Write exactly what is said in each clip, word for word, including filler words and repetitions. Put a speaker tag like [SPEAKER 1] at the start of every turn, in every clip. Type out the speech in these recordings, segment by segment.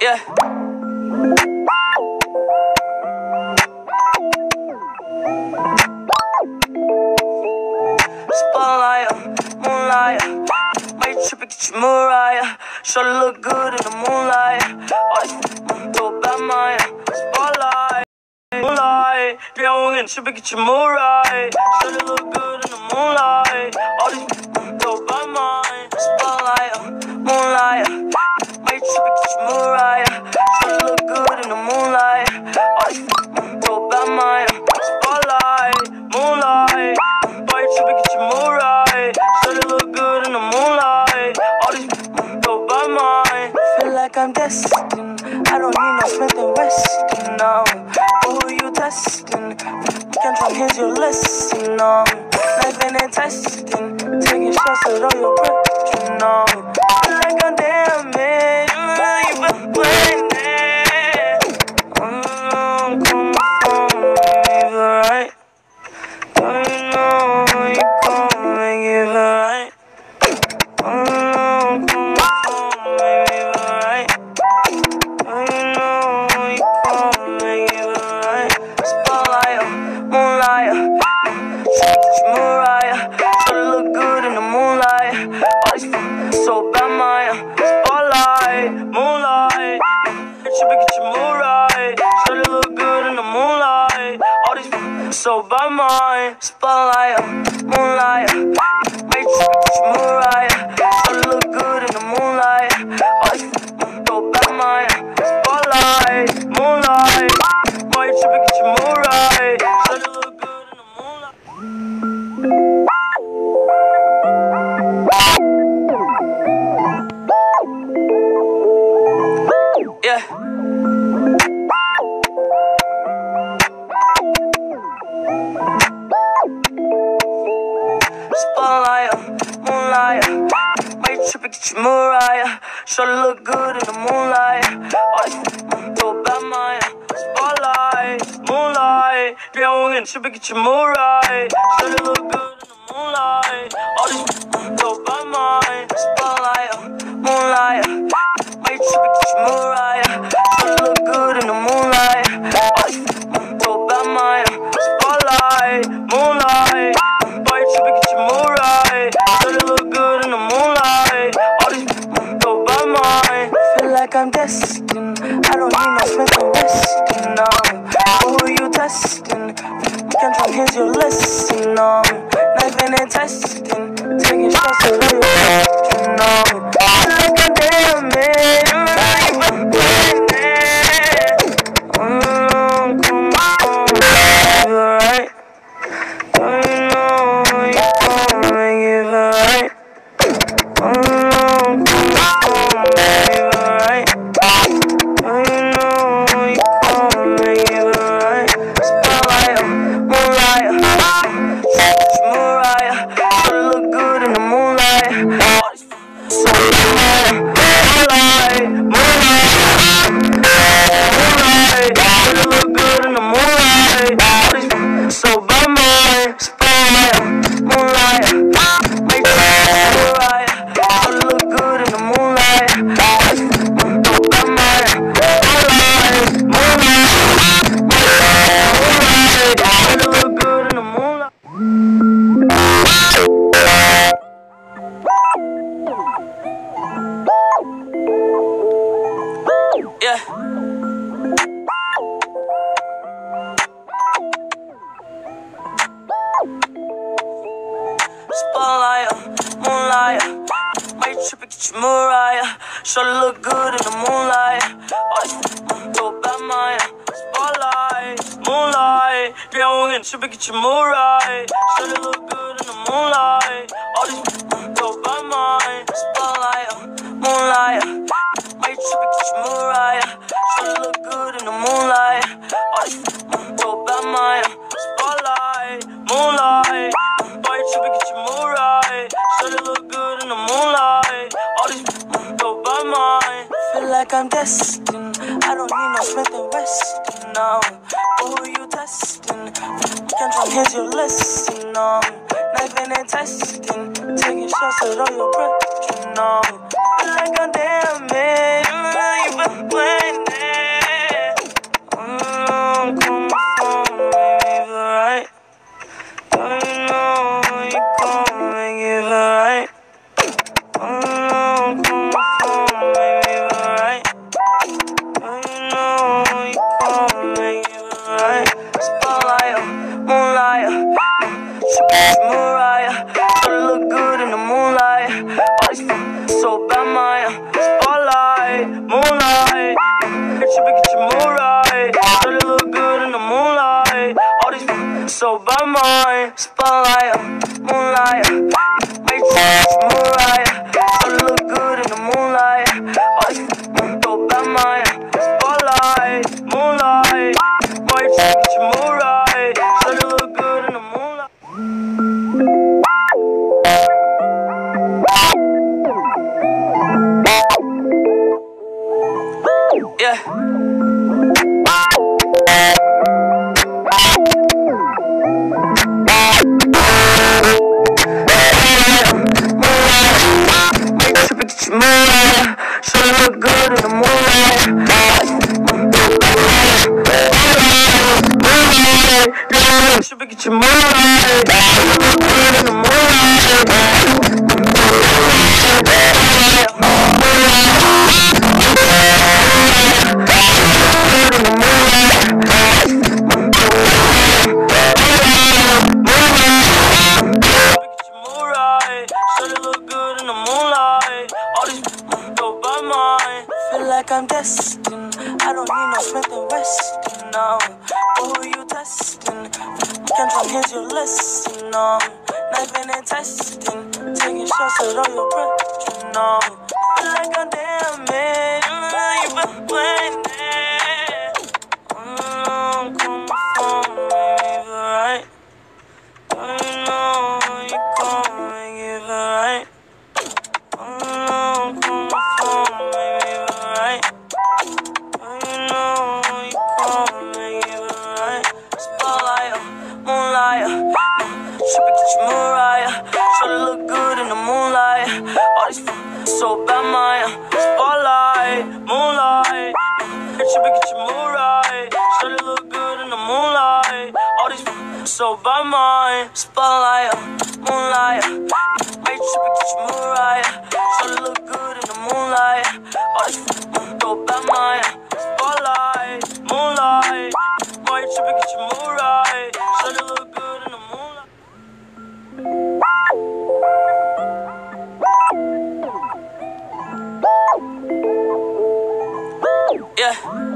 [SPEAKER 1] Yeah. Spotlight, moonlight, might trip and get you Mariah. Shorty look good in the moonlight. All these throw about mine. Spotlight, moonlight, young and trip and get you Mariah. Shorty look good in the moonlight. All these throw about mine. Spotlight, moonlight, might trip and get you Mariah. Shorty look good in the moonlight. All these throw about mine. Spotlight, moonlight. Boy, trippin', get your mood right. Shorty look good in the moonlight. All these go by mine. Feel like I'm destined. I don't need no Smith and Weston, no. But who you testing? Can't try, here's your lesson, no. Knife and testing. Taking shots at all your breath, you know. Feel like I'm damaged. You been playing it. Mm, come on, leave it right. Don't you know you gon' make it right? Don't you know, come on, make it right? Don't you know you gon' make it right? Spotlight, moonlight, she Mariah. Shorty look good in the moonlight. All these f***ing so bad, mine. Spotlight, moonlight, she get your mood right. Shorty look good in the moonlight. All these f***ing so bad, mine. Spotlight, moonlight, make sure you get your mood right. Shorty look good in the moonlight. All these f***ing so bad, mine. Spotlight, moonlight, make sure you get your mood right. Shorty look good in the moonlight. Yeah. Spotlight, moonlight, might trip and get you Mariah. Shorty look good in the moonlight. All these f***ing throw about mine. Spotlight, moonlight, young and trip and get you Mariah. Shorty look good in the moonlight. All these f***ing throw about mine. Spotlight, moonlight, might trip and get you Mariah. Shorty look good in the moonlight. All these f***ing throw about mine. Spotlight, moonlight, boy, trippin', get your mood right. Shorty look good in the moonlight. All these go by mine. Feel like I'm destined. I don't need no Smith and Weston, no. But who you testing? Can't try, here's your lesson, no. Knife and testing. Taking shots at all your breath, you know. Feel like I'm damaged. You been playing it. Mm, come on, leave it right. Don't you know you gon' make it right? Don't you know, come on, make it right? Don't you know you gon' make it right? Spotlight, moonlight, she Mariah. Shorty look good in the moonlight. All these f***ing so bad. Moonlight, moonlight, moonlight. Shorty look good in the moonlight. All these f***ing so bad. Spotlight, moonlight, make sure you get right. Shorty look good in the moonlight. Go by mine. Spotlight, moonlight, moonlight, shorty look good in the moonlight. Yeah. Spotlight, moonlight, might trip and get you Mariah. Shorty look good in the moonlight. All these f***ing throw about mine. Spotlight, moonlight, young and trip and get you Mariah. Shorty look good in the moonlight. All these f***ing throw about mine. Spotlight, moonlight, might trip and get you Mariah. Shorty look good in the moonlight. All these f***ing throw about mine. Spotlight, moonlight, boy, trippin', get your mood right. Shorty look good in the moonlight. All these go by mine. Feel like I'm destined. I don't need no Smith and Weston, no. But who you testing? Can't try, here's your lesson, no. Knife and testing. Taking shots at all your breath, you know. Feel like I'm damaged. You been playing. so bad, my spotlight, moonlight. Get your, get your mood right. Shawty look good in the moonlight. All these f- so bad, my spotlight, moonlight. Make sure get your mood right. Shawty look good in the moonlight. All these f- so bad, my spotlight, moonlight. Make sure get your mood right. Shawty look good in the moonlight. Yeah. Shawty look good in the moonlight. Should get your moonlight. Look good in the moonlight. Feel like I'm destined. I don't need no Smith and Weston now. But who you testing? Control, here's your lesson. No, knifing and testing, taking shots at all your breath. You know, feel like I'm damaged. You been playing it. Mm, come on, baby, right? Don't you know you come and give it right? Mm, come on, baby, right? Don't you know you come and give it right? Spotlight, moonlight, trippin' get your mood right. Shawty look good in the moonlight. All these f- so bad, my spotlight, moonlight. Trippin' get your mood right. Shawty look good in the moonlight. All these f- so bad, my spotlight, moonlight. Make trippin' get your mood right. Shawty look good in the moonlight. All these f- so bad, my spotlight, moonlight. Make trippin' get your mood right. Shawty look good in the moonlight. Yeah.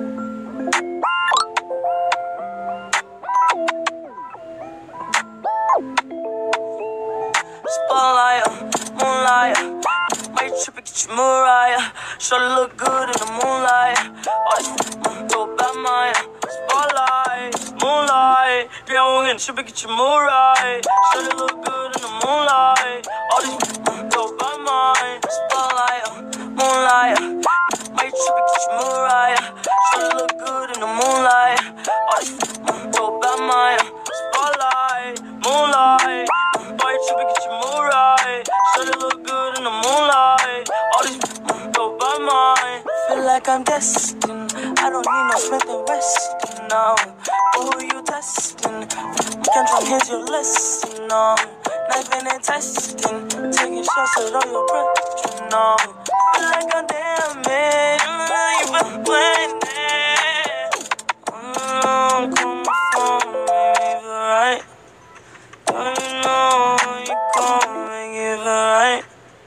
[SPEAKER 1] Spotlight, moonlight. Might trip and get your mood right. Shawty look good in the moonlight. All these f- so bad, my spotlight, moonlight. Yeah, we're gonna trip and get your mood right. Shawty look good in the moonlight. All these f- so bad, my spotlight, moonlight. Might trip and get your mood right. Shawty look good in the moonlight. All these f- so bad, my spotlight, moonlight. Might trip and get your mood right. Shawty look good in the moonlight. All these f- so bad, my feel like I'm destined. I don't need no Smith and Weston now. But who you testing? Control, here's your lesson. No, knifing and testing, taking shots at all your breath. You know, feel like I'm damaged. You been playing it. Mm, come on, baby, right? Don't you know you come and give it right?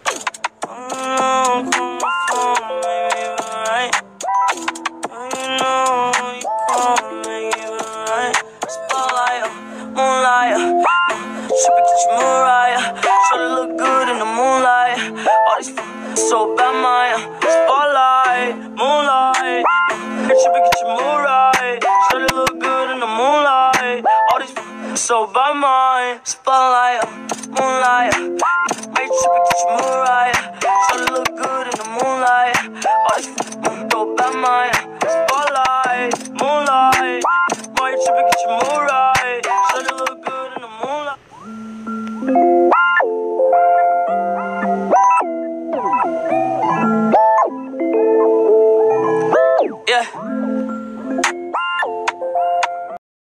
[SPEAKER 1] Mm, come on, baby, right? Don't you know you come and give it right? Spotlight, moonlight. Trippin' get your mood right. Shawty look good in the moonlight. All these f- so bad, my spotlight, moonlight. Trippin' get your mood right. Shawty look good in the moonlight. All these f- so bad, my spotlight, moonlight. Might trippin' get your mood right. Shawty look good in the moonlight. All these f- so bad, my